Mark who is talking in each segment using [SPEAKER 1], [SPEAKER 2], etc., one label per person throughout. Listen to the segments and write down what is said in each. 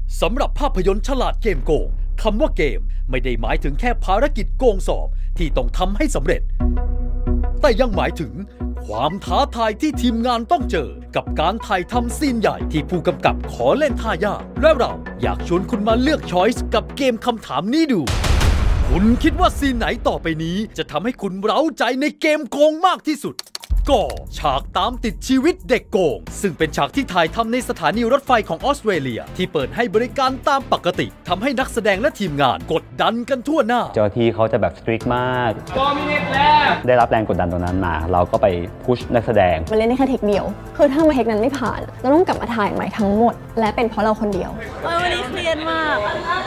[SPEAKER 1] สำหรับภาพยนตร์ฉลาดเกมโกงคำว่าเกมไม่ได้หมายถึงแค่ภารกิจโกงสอบที่ต้องทำให้สำเร็จแต่ยังหมายถึงความท้าทายที่ทีมงานต้องเจอกับการถ่ายทำซีนใหญ่ที่ผู้กำกับขอเล่นท่ายากและเราอยากชวนคุณมาเลือกช้อยส์กับเกมคำถามนี้ดูคุณคิดว่าซีนไหนต่อไปนี้จะทำให้คุณเร้าใจในเกมโกงมากที่สุดก็ฉากตามติดชีวิตเด็กโกงซึ่งเป็นฉากที่ถ่ายทำในสถานีรถไฟของออสเตรเลียที่เปิดให้บริการตามปกติทำให้นักแสดงและทีมงานกดดันกันทั่วหน้า
[SPEAKER 2] เจ้าหน้าที่เขาจะแบบสตริกมากได้รับแรงกดดันตรงนั้นมาเราก็ไปพุชนักแสดง
[SPEAKER 3] มันเล่นได้แค่เทคเดียวคือถ้ามาเทคนั้นไม่ผ่านเราต้องกลับมาถ่ายใหม่ทั้งหมดและเป็นเพราะเราคนเดียว
[SPEAKER 4] วันนี้เครียดมาก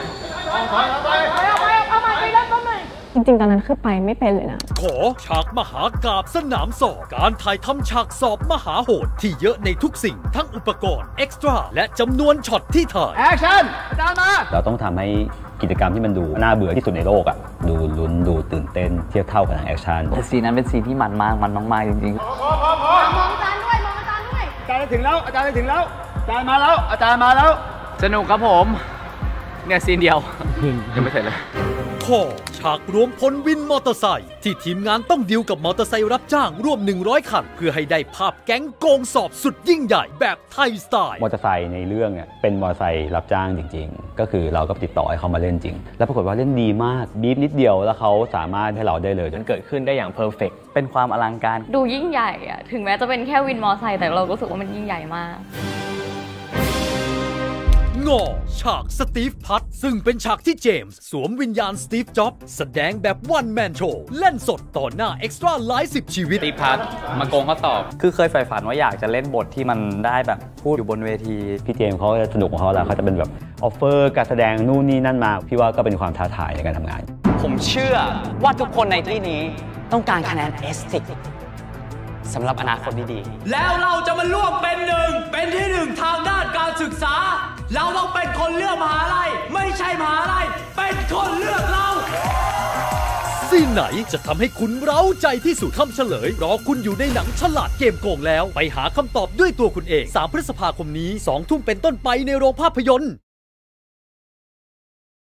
[SPEAKER 3] จริงๆตอนนั้นคือไปไม่เป็นเลยนะ
[SPEAKER 1] ขอฉากมหากาพย์สนามสอบการถ่ายทำฉากสอบมหาโหดที่เยอะในทุกสิ่งทั้งอุปกรณ์เอ็กซ์ตร้าและจำนวนช็อตที่ถ่าย
[SPEAKER 5] แอคชั่นอาจารย์มา
[SPEAKER 2] เราต้องทำให้กิจกรรมที่มันดูน่าเบื่อที่สุดในโลกอ่ะดูลุ้นดูตื่นเต้นเทียบเท่ากับหนังแอคชั่น
[SPEAKER 6] แต่ซีนนั้นเป็นซีนที่มันมากจริงๆ
[SPEAKER 5] มองอาจารย์ด้วยอาจารย์ถึงแล้วอาจารย์มาแล้ว
[SPEAKER 6] สนุกครับผมเนี่ยซีนเดียวยังไม่เสร็จเลย
[SPEAKER 1] ข้อฉากรวมพลวินมอเตอร์ไซค์ที่ทีมงานต้องดีลกับมอเตอร์ไซค์รับจ้างร่วม100คันเพื่อให้ได้ภาพแก๊งโกงสอบสุดยิ่งใหญ่แบบไทยสไตล์
[SPEAKER 2] มอเตอร์ไซค์ในเรื่องเนี่ยเป็นมอเตอร์ไซค์รับจ้างจริงๆก็คือเราก็ติดต่อให้เขามาเล่นจริงแล้วปรากฏว่าเล่นดีมากบีบนิดเดียวแล้วเขาสามารถให้เราได้เลย
[SPEAKER 6] มันเกิดขึ้นได้อย่างเพอร์เฟกต์เป็นความอลังการ
[SPEAKER 4] ดูยิ่งใหญ่อะถึงแม้จะเป็นแค่วินมอเตอร์ไซค์แต่เรารู้สึกว่ามันยิ่งใหญ่มาก
[SPEAKER 1] งอฉากสตีฟพัทซึ่งเป็นฉากที่เจมส์สวมวิญญาณสตีฟจ็อบส์แสดงแบบวันแมนโชว์เล่นสดต่อหน้าเอ็กซ์ตร้าหลาย10ชีวิต
[SPEAKER 6] สตีฟพัทมาโกงข้อสอบคือเคยใฝ่ฝันว่าอยากจะเล่นบทที่มันได้แบบพูดอยู่บนเวที
[SPEAKER 2] พี่เจมส์เขาจะสนุกของเขาแล้วเขาจะเป็นแบบออฟเฟอร์การแสดงนู่นนี่นั่นมาพี่ว่าก็เป็นความท้าทายในการทำงาน
[SPEAKER 6] ผมเชื่อว่าทุกคนในที่นี้ต้องการคะแนนเอสติกสำหรับอนาคตดีๆ
[SPEAKER 7] แล้วเราจะมาร่วมเป็นที่หนึ่งทางด้านการศึกษาเราต้องเป็นคนเลือกมหาลัยไม่ใช่มหาลัยเป็นคนเลือกเรา
[SPEAKER 1] ซีนไหนจะทำให้คุณเร้าใจที่สุดคำเฉลยรอคุณอยู่ในหนังฉลาดเกมโกงแล้วไปหาคำตอบด้วยตัวคุณเอง3 พฤษภาคมนี้ 20:00 นเป็นต้นไปในโรงภาพยนตร์